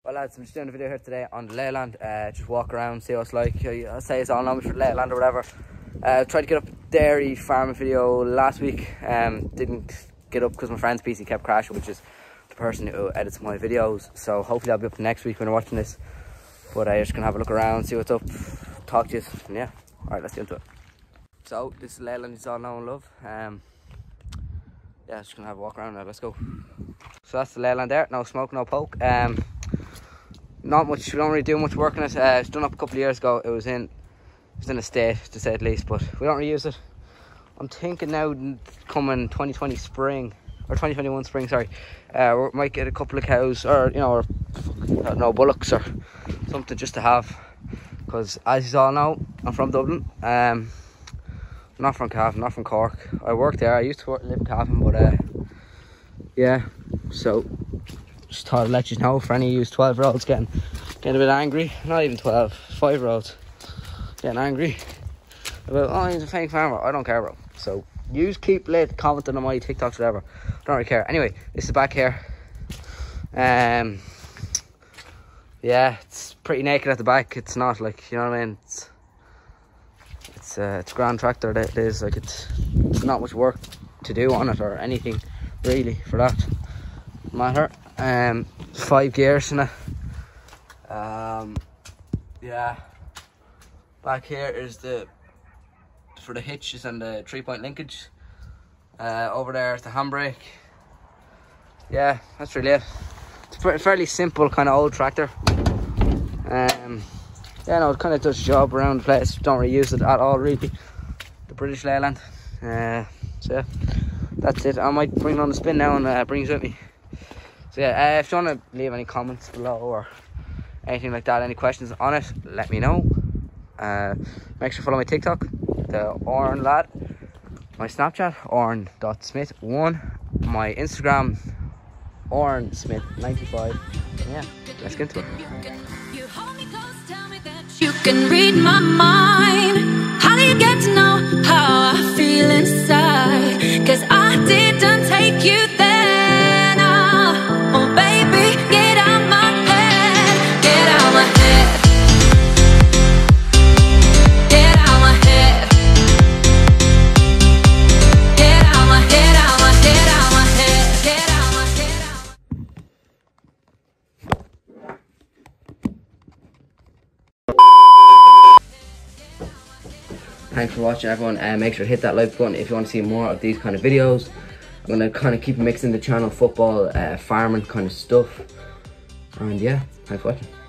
Well lads, I'm just doing a video here today on the Leyland, just walk around, see what it's like. I say it's all known for Leyland or whatever. Tried to get up a dairy farming video last week, didn't get up because my friend's PC kept crashing, which is the person who edits my videos. So hopefully I'll be up next week when you're watching this. But I'm just gonna have a look around, see what's up, talk to you, and yeah. Alright, let's get into it. So this is Leyland, it's all know and love. Yeah, just gonna have a walk around now, let's go. So that's the Leyland there, no smoke, no poke. Not much, we don't really do much work on it. It's done up a couple of years ago. It was in a state, to say the least, but we don't really use it. I'm thinking now coming 2020 spring, or 2021 spring, sorry, we might get a couple of cows, or you know, or I don't know, bullocks or something just to have, because as you all know, I'm from Dublin. Not from Cavan, not from Cork. I worked there. I used to live in Cavan, but yeah, so just thought I'd let you know for any of you 12-year-olds getting a bit angry. Not even 12, 5-year-olds getting angry about, oh, he's a fake farmer. I don't care, bro. So you keep lit commenting on my TikToks, whatever. I don't really care. Anyway, this is back here. Yeah, it's pretty naked at the back. It's not like, you know what I mean, it's a grand tractor. It is like, it's not much work to do on it or anything really for that matter. 5 gears in it. Yeah, back here is for the hitches and the 3-point linkage. Over there is the handbrake. Yeah, that's really it. It's a fairly simple kind of old tractor. Yeah, no, it kind of does the job around the place. Don't really use it at all, really. The British Leyland. So yeah, that's it. I might bring it on the spin now and bring it with me. So yeah, if you want to leave any comments below or anything like that, any questions on it, let me know. Make sure to follow my TikTok, the Oran Lad. My Snapchat, Oran.Smith1. My Instagram, OranSmith95. Yeah, let's get into it. You can read my mind. How do you get to know how I feel inside? 'Cause I didn't take you there. No. Oh baby, get out my head. Get out my head. Get out my head. Get out my head, out my head, out my head. Get out my head, out. Thanks for watching, everyone. Make sure to hit that like button if you want to see more of these kind of videos. I'm going to kind of keep mixing the channel, football, farming kind of stuff. And yeah, thanks for watching.